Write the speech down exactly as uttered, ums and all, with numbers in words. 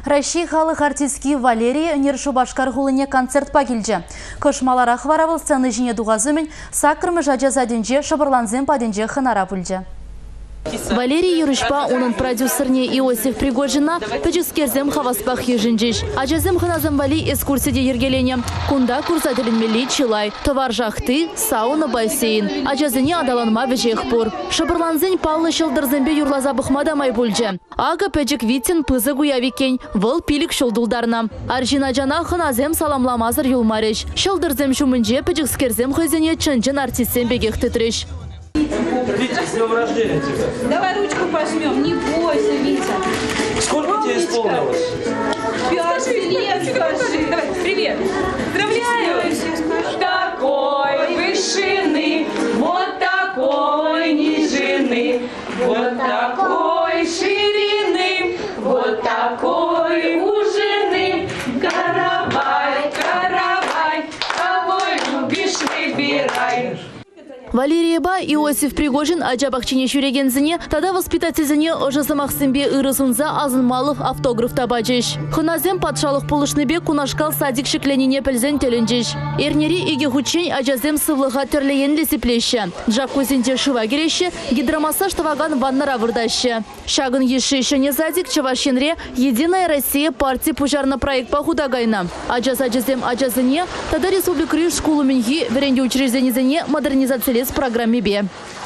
Россия халық артистки Валерия Нершубашкар ғулыне концерт пакелже. Кошмалара хваравыл сцены жіне дуғазымен сакрмы жажазаденже шабырланзен паденже хынара пүлже. Валерий Юрышпа, onun продюсерне Иосиф Пригожина, пөчіскерзем хаваспах ежінжеш. Ажазем хыназым вали эскурсиде ергелене. Кунда курсателенмели чилай. Товар жахты, сауна, бассейн. Ажазыне адаланма вежех пор. Шабырланзен палны шылдырзембе юрлаза бұхмадамай бульже. Ага пөчік витин пызы гуявикен. Выл пилік шылдулдарна. Аржина жана хыназем саламламазыр юлмареш. Шылдырзем шумынже пөчіскерзем хызене чынжын артистен бегех тітреш. Витя, с днем рождения тебя. Давай ручку пожмем, не бойся, Витя. Сколько тебе исполнилось? Пять лет, скажи. Давай, привет. Поздравляю. Такой вышины, вот такой нижины, вот такой ширины, вот такой ужины. Каравай, каравай, кого любишь, выбирай. Валерия Ба Иосиф Пригожин ажабахчине шүрегензіне, тада воспитательзіне ожасымақсынбе ырысунза азынмалық автограф табачеш. Хыназем патшалық пулышныбе кунашкал садик шекленіне пілзен теленжеш. Эрнери иге хучен ажазем сывлыға тірлеген лесіплеші. Джакузинде шыва кереші, гидромассаж таваган ваннара вырдашы. Шагын еші шыне задик Чавашенре Единая Россия партии пужарна проект пахудагайна. Ажаз ажазем ажазыне, тада республикры школу менги веренде учрежденезіне модернизациялес программе бе.